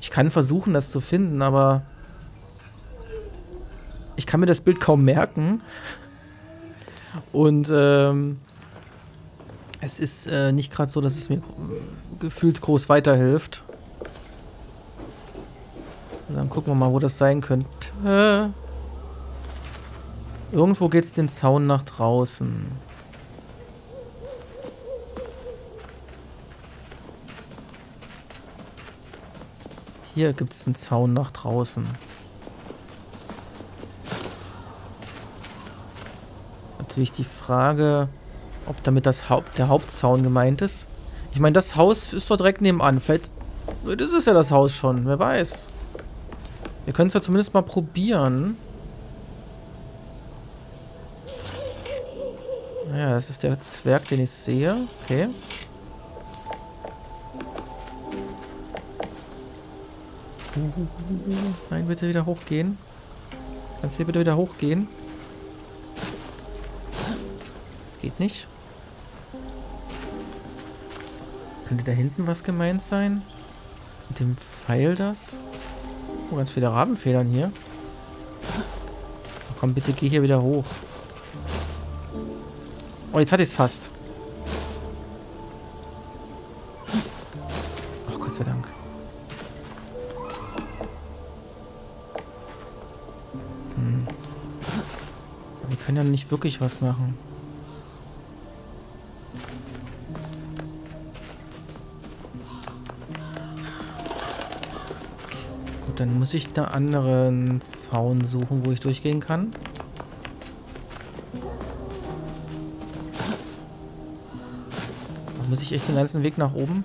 Ich kann versuchen, das zu finden, aber ich kann mir das Bild kaum merken. Und es ist nicht gerade so, dass es mir gefühlt groß weiterhilft. Dann gucken wir mal, wo das sein könnte. Irgendwo geht es den Zaun nach draußen. Hier gibt es einen Zaun nach draußen. Natürlich die Frage, ob damit der Hauptzaun gemeint ist. Ich meine, das Haus ist doch direkt nebenan. Vielleicht ist es ja das Haus schon. Wer weiß. Wir können es ja zumindest mal probieren. Naja, das ist der Zwerg, den ich sehe. Okay. Nein, bitte wieder hochgehen. Kannst du hier bitte wieder hochgehen? Das geht nicht. Könnte da hinten was gemeint sein? Mit dem Pfeil das? Oh, ganz viele Rabenfedern hier. Oh, komm, bitte geh hier wieder hoch. Oh, jetzt hatte ich es fast. Ach, Gott sei Dank. Wir können ja nicht wirklich was machen. Gut, dann muss ich einen anderen Zaun suchen, wo ich durchgehen kann. Muss ich echt den ganzen Weg nach oben?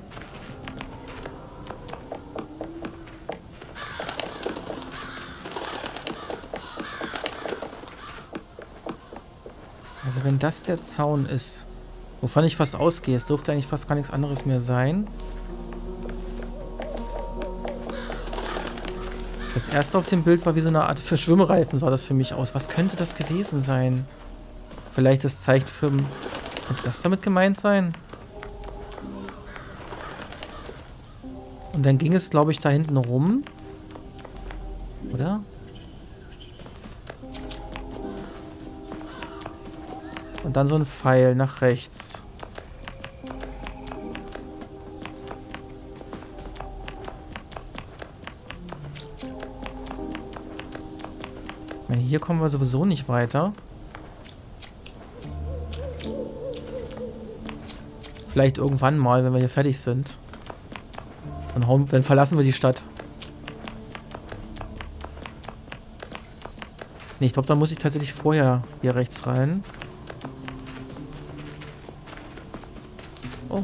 Also wenn das der Zaun ist, wovon ich fast ausgehe, es dürfte eigentlich fast gar nichts anderes mehr sein. Das erste auf dem Bild war wie so eine Art für Schwimmreifen, sah das für mich aus. Was könnte das gewesen sein? Vielleicht das Zeichen für... Könnte das damit gemeint sein? Und dann ging es, glaube ich, da hinten rum. Oder? Und dann so ein Pfeil nach rechts. Ich meine, hier kommen wir sowieso nicht weiter. Vielleicht irgendwann mal, wenn wir hier fertig sind. Dann verlassen wir die Stadt. Nee, ich glaube, da muss ich tatsächlich vorher hier rechts rein. Oh.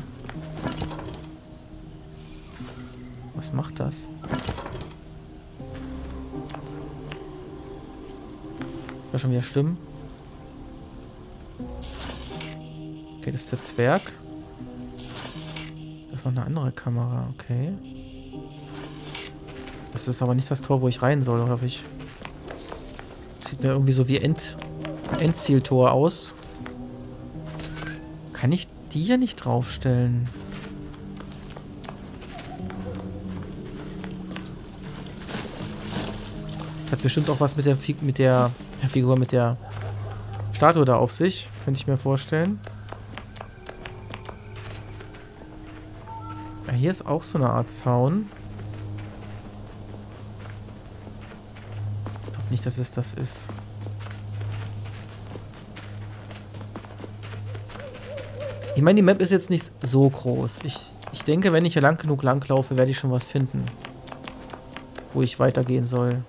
Was macht das? Ja, schon wieder stimmen. Okay, das ist der Zwerg. Das ist noch eine andere Kamera, okay. Das ist aber nicht das Tor, wo ich rein soll, hoffe ich. Sieht mir irgendwie so wie Endzieltor aus. Kann ich die hier nicht draufstellen? Das hat bestimmt auch was mit der Figur, mit der Statue da auf sich. Könnte ich mir vorstellen. Ja, hier ist auch so eine Art Zaun. Ich glaube nicht, dass es das ist. Ich meine, die Map ist jetzt nicht so groß. Ich denke, wenn ich hier lang genug langlaufe, werde ich schon was finden. Wo ich weitergehen soll.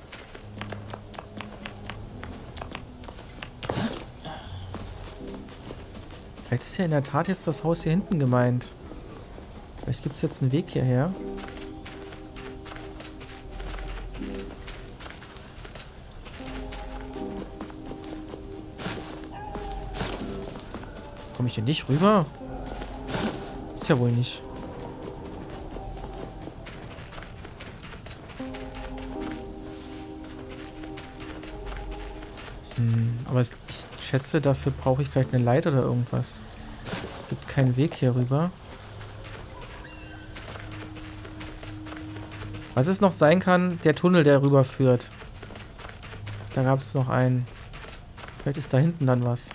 Vielleicht ist ja in der Tat jetzt das Haus hier hinten gemeint. Vielleicht gibt es jetzt einen Weg hierher. Komme ich denn nicht rüber? Ist ja wohl nicht. Aber ich schätze, dafür brauche ich vielleicht eine Leiter oder irgendwas. Gibt keinen Weg hier rüber. Was es noch sein kann, der Tunnel, der rüberführt. Da gab es noch einen. Vielleicht ist da hinten dann was.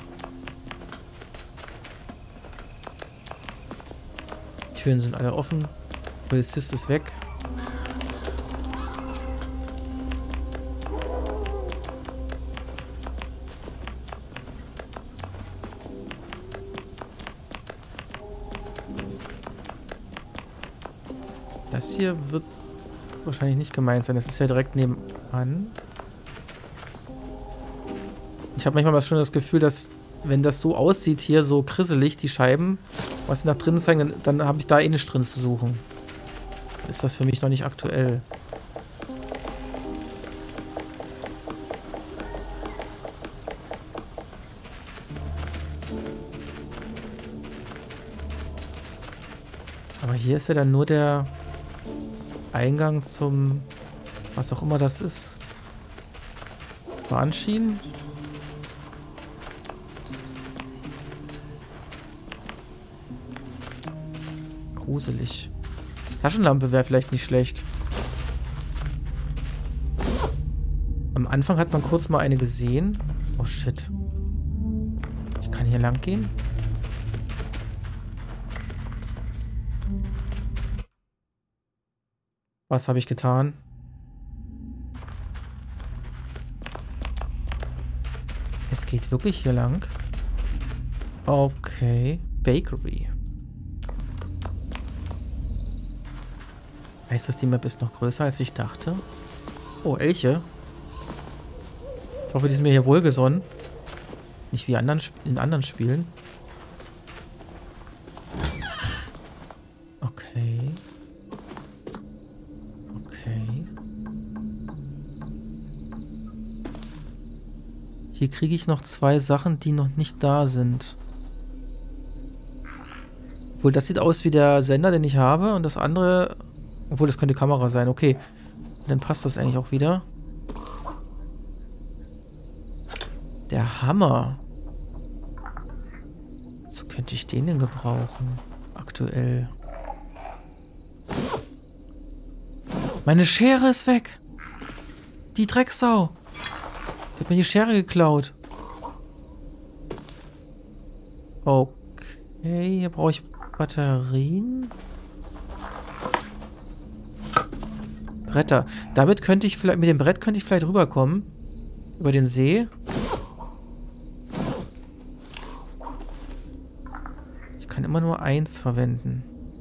Die Türen sind alle offen. Polizist ist weg. Das hier wird wahrscheinlich nicht gemeint sein. Das ist ja direkt nebenan. Ich habe manchmal schon das Gefühl, dass, wenn das so aussieht hier, so krisselig, die Scheiben, was sie nach drinnen zeigen, dann habe ich da eh nichts drin zu suchen. Ist das für mich noch nicht aktuell. Aber hier ist ja dann nur der Eingang zum, was auch immer das ist. Bahnschienen. Gruselig. Taschenlampe wäre vielleicht nicht schlecht. Am Anfang hat man kurz mal eine gesehen. Oh shit. Ich kann hier lang gehen? Was habe ich getan? Es geht wirklich hier lang. Okay. Bakery. Heißt das, die Map ist noch größer, als ich dachte? Oh, Elche. Ich hoffe, die sind mir hier wohlgesonnen. Nicht wie in anderen Spielen. Okay. Okay. Hier kriege ich noch 2 Sachen, die noch nicht da sind. Obwohl, das sieht aus wie der Sender, den ich habe. Und das andere... Obwohl, das könnte Kamera sein. Okay. Dann passt das eigentlich auch wieder. Der Hammer. Wozu könnte ich den denn gebrauchen? Aktuell. Meine Schere ist weg. Die Drecksau. Die hat mir die Schere geklaut. Okay, hier brauche ich Batterien. Bretter. Damit könnte ich vielleicht, mit dem Brett könnte ich vielleicht rüberkommen. Über den See. Ich kann immer nur 1 verwenden.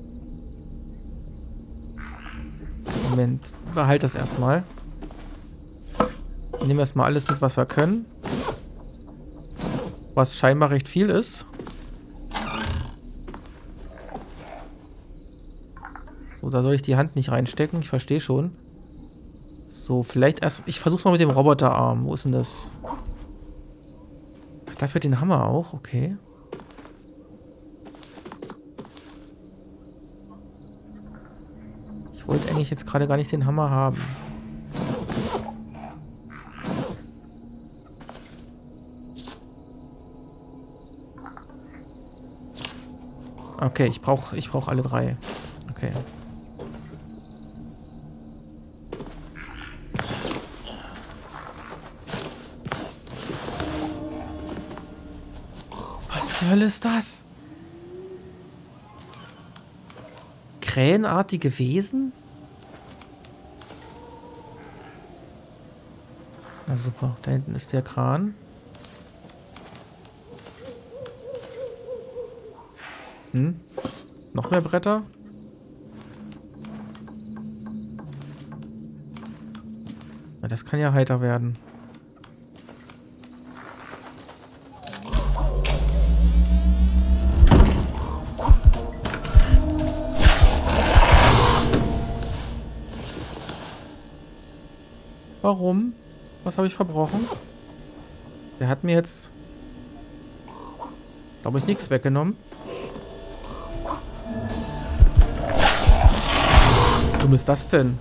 Moment, behalte das erstmal. Nehmen wir erstmal alles mit, was wir können. Was scheinbar recht viel ist. So, da soll ich die Hand nicht reinstecken. Ich verstehe schon. So, vielleicht erst... Ich versuch's mal mit dem Roboterarm. Wo ist denn das? Ach, dafür den Hammer auch. Okay. Ich wollte eigentlich jetzt gerade gar nicht den Hammer haben. Okay, ich brauch alle 3. Okay. Was zur Hölle ist das? Krähenartige Wesen? Na super, da hinten ist der Kran. Noch mehr Bretter? Na, das kann ja heiter werden. Warum? Was habe ich verbrochen? Der hat mir jetzt, glaube ich, nichts weggenommen. Wie dumm ist das denn?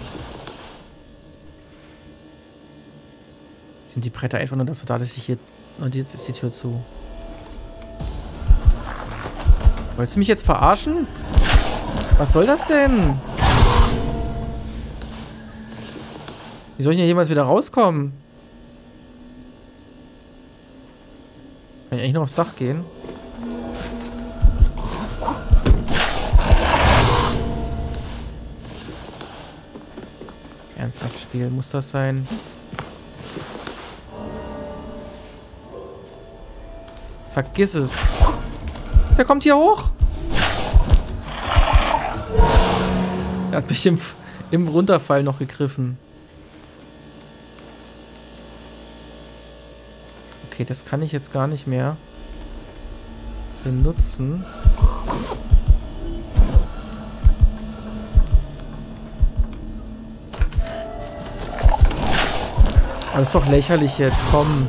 Sind die Bretter einfach nur dazu da, dass ich hier... Und jetzt ist die Tür zu. Wolltest du mich jetzt verarschen? Was soll das denn? Wie soll ich denn jemals wieder rauskommen? Kann ich eigentlich noch aufs Dach gehen? Ernsthaft Spiel, muss das sein? Vergiss es. Der kommt hier hoch. Er hat mich im Runterfall noch gegriffen. Okay, das kann ich jetzt gar nicht mehr benutzen. Aber das ist doch lächerlich jetzt, komm.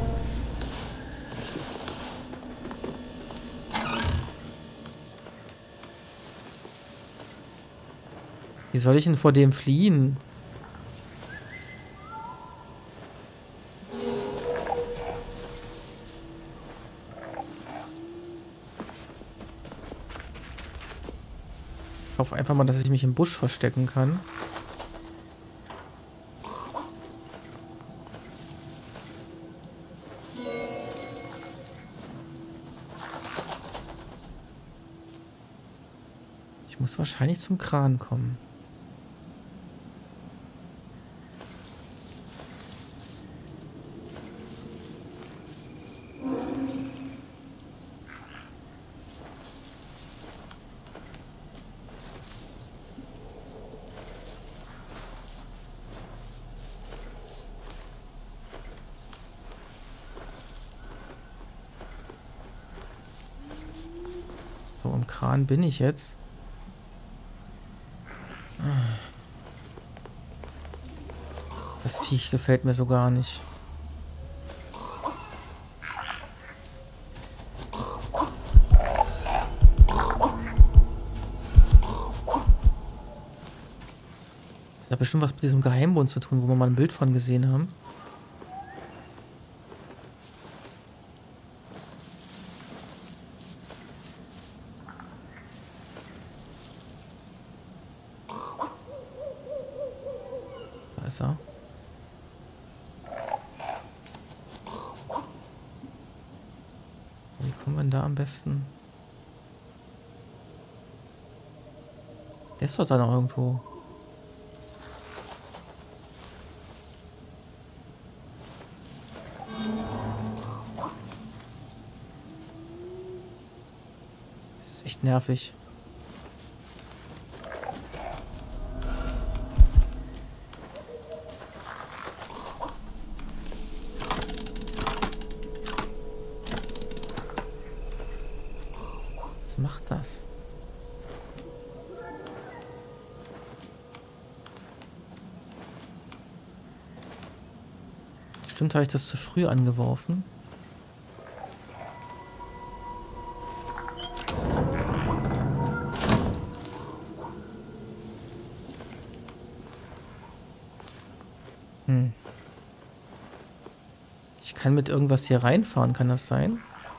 Wie soll ich denn vor dem fliehen? Ich hoffe einfach mal, dass ich mich im Busch verstecken kann. Ich muss wahrscheinlich zum Kran kommen. So, im Kran bin ich jetzt. Das Viech gefällt mir so gar nicht. Das hat bestimmt was mit diesem Geheimbund zu tun, wo wir mal ein Bild von gesehen haben. Da ist er. Wie kommen wir denn da am besten? Der ist doch da noch irgendwo. Das ist echt nervig. Was macht das? Bestimmt habe ich das zu früh angeworfen. Ich kann mit irgendwas hier reinfahren, kann das sein?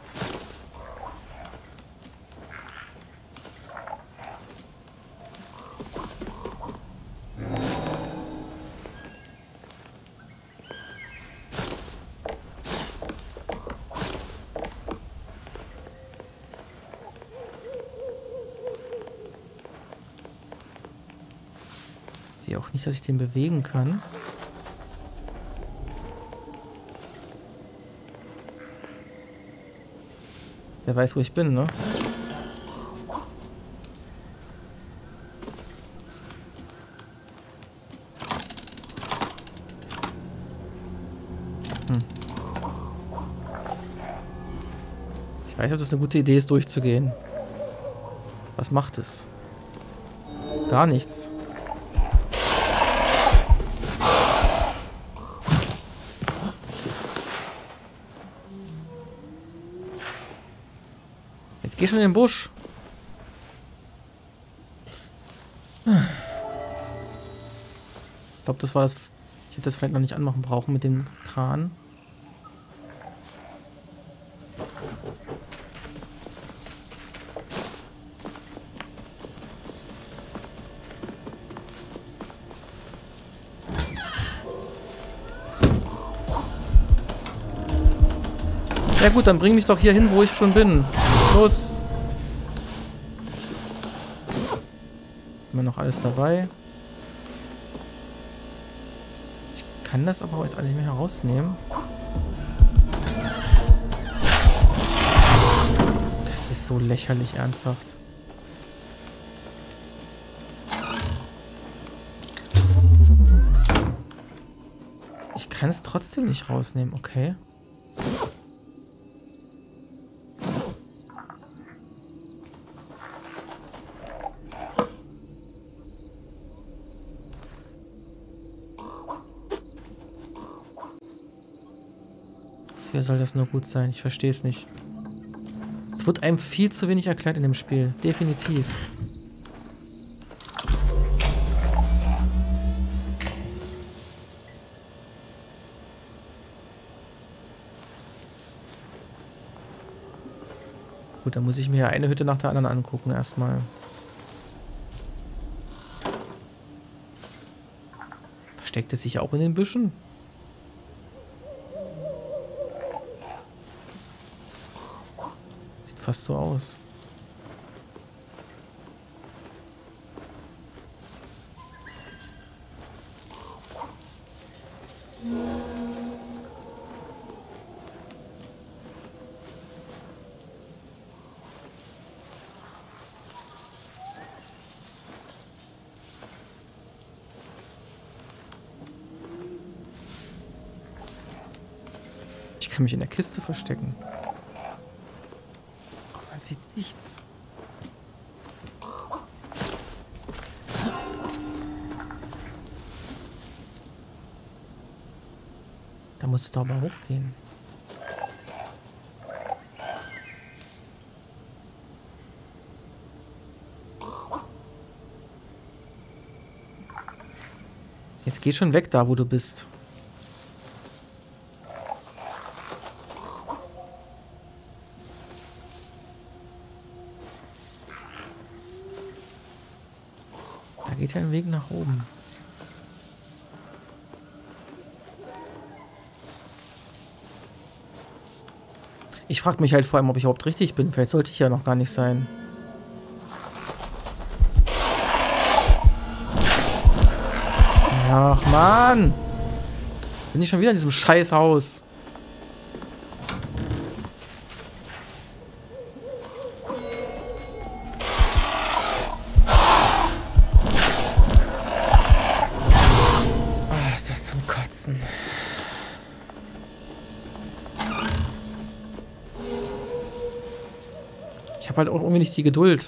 Ich sehe auch nicht, dass ich den bewegen kann. Wer weiß, wo ich bin, ne? Ich weiß nicht, ob das eine gute Idee ist, durchzugehen. Was macht es? Gar nichts. Jetzt geh schon in den Busch. Ich glaube, das war das. Ich hätte das vielleicht noch nicht anmachen brauchen mit dem Kran. Ja gut, dann bring mich doch hier hin, wo ich schon bin. Los. Immer noch alles dabei. Ich kann das aber jetzt alle nicht mehr herausnehmen. Das ist so lächerlich ernsthaft. Ich kann es trotzdem nicht rausnehmen, okay. Wofür soll das nur gut sein? Ich verstehe es nicht. Es wird einem viel zu wenig erklärt in dem Spiel. Definitiv. Gut, dann muss ich mir ja eine Hütte nach der anderen angucken erstmal. Versteckt es sich auch in den Büschen? Sieht fast so aus. Ich kann mich in der Kiste verstecken. Oh, man sieht nichts. Da muss es doch mal hochgehen. Jetzt geh schon weg da, wo du bist. Da geht ja ein Weg nach oben. Ich frage mich halt vor allem, ob ich überhaupt richtig bin. Vielleicht sollte ich ja noch gar nicht sein. Ach, Mann! Bin ich schon wieder in diesem Scheißhaus? Ah, ist das zum Kotzen. Ich habe halt auch irgendwie nicht die Geduld.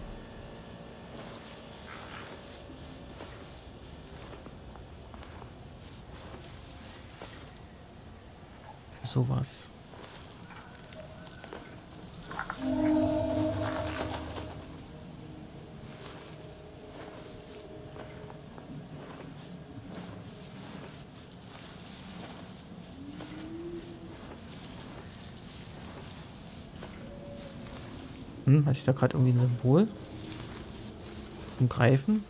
Sowas. Hatte ich da gerade irgendwie ein Symbol? Zum Greifen?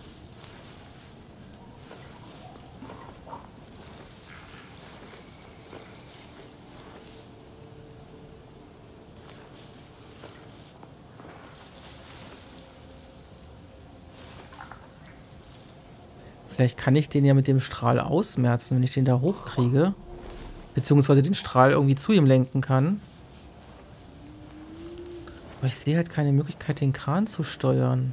Vielleicht kann ich den ja mit dem Strahl ausmerzen, wenn ich den da hochkriege. Beziehungsweise den Strahl irgendwie zu ihm lenken kann. Aber ich sehe halt keine Möglichkeit, den Kran zu steuern.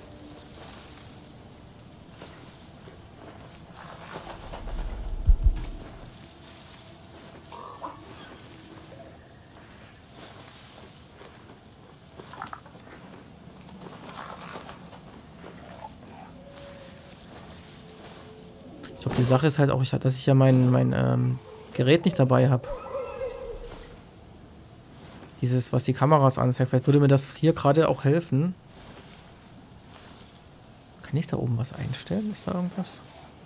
Ich glaube, die Sache ist halt auch, dass ich ja mein Gerät nicht dabei habe. Dieses, was die Kameras anzeigt. Vielleicht würde mir das hier gerade auch helfen. Kann ich da oben was einstellen? Ist da irgendwas?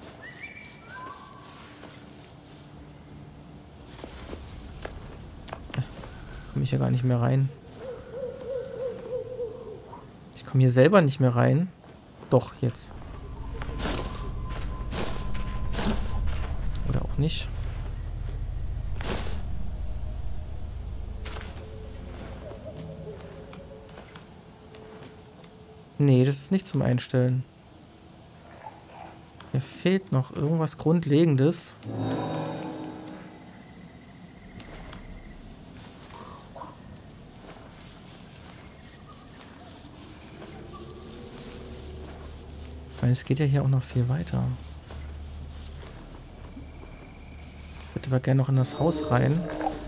Jetzt komme ich ja gar nicht mehr rein. Ich komme hier selber nicht mehr rein. Doch, jetzt. Oder auch nicht. Nee, das ist nicht zum Einstellen. Mir fehlt noch irgendwas Grundlegendes. Weil es geht ja hier auch noch viel weiter. Ich würde aber gerne noch in das Haus rein.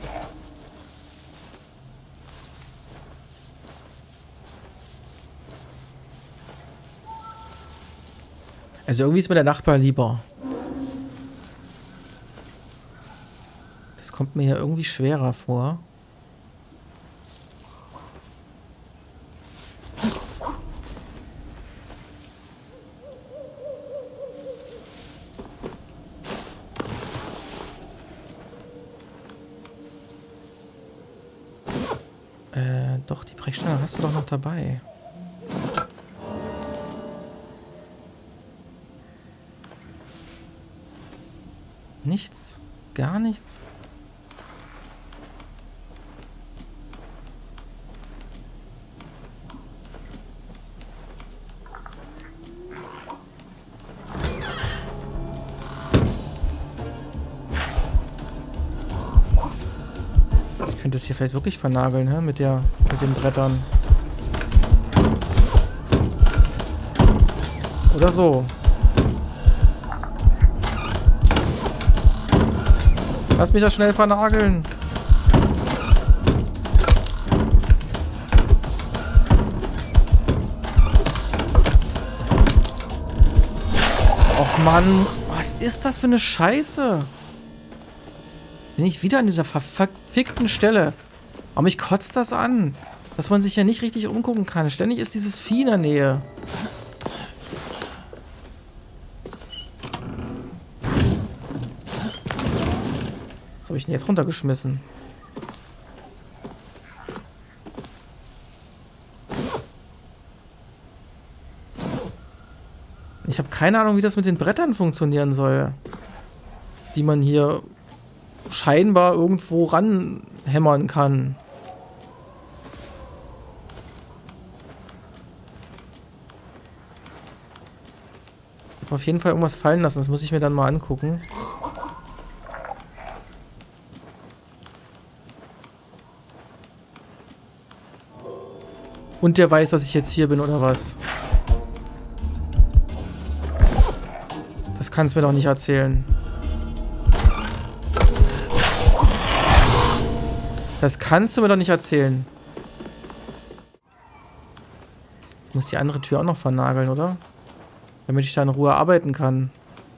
Also irgendwie ist mir der Nachbar lieber. Das kommt mir hier irgendwie schwerer vor. Doch, die Brechstange hast du doch noch dabei. Nichts. Gar nichts. Ich könnte es hier vielleicht wirklich vernageln, hä? Mit den Brettern. Oder so. Lass mich das schnell vernageln. Och Mann, was ist das für eine Scheiße? Bin ich wieder an dieser verfickten Stelle. Aber mich kotzt das an, dass man sich ja nicht richtig umgucken kann. Ständig ist dieses Vieh in der Nähe. Was habe ich denn jetzt runtergeschmissen? Ich habe keine Ahnung, wie das mit den Brettern funktionieren soll. Die man hier scheinbar irgendwo ranhämmern kann. Ich habe auf jeden Fall irgendwas fallen lassen. Das muss ich mir dann mal angucken. Und der weiß, dass ich jetzt hier bin, oder was? Das kannst du mir doch nicht erzählen. Das kannst du mir doch nicht erzählen. Ich muss die andere Tür auch noch vernageln, oder? Damit ich da in Ruhe arbeiten kann.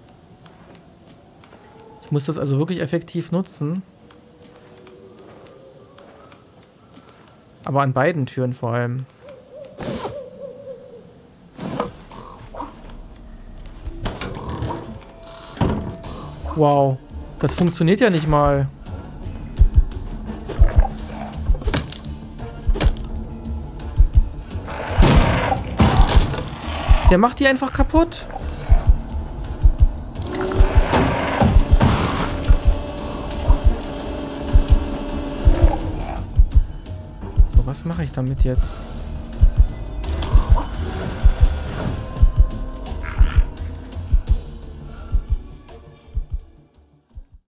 Ich muss das also wirklich effektiv nutzen. Aber an beiden Türen vor allem. Wow. Das funktioniert ja nicht mal. Der macht die einfach kaputt. So, was mache ich damit jetzt?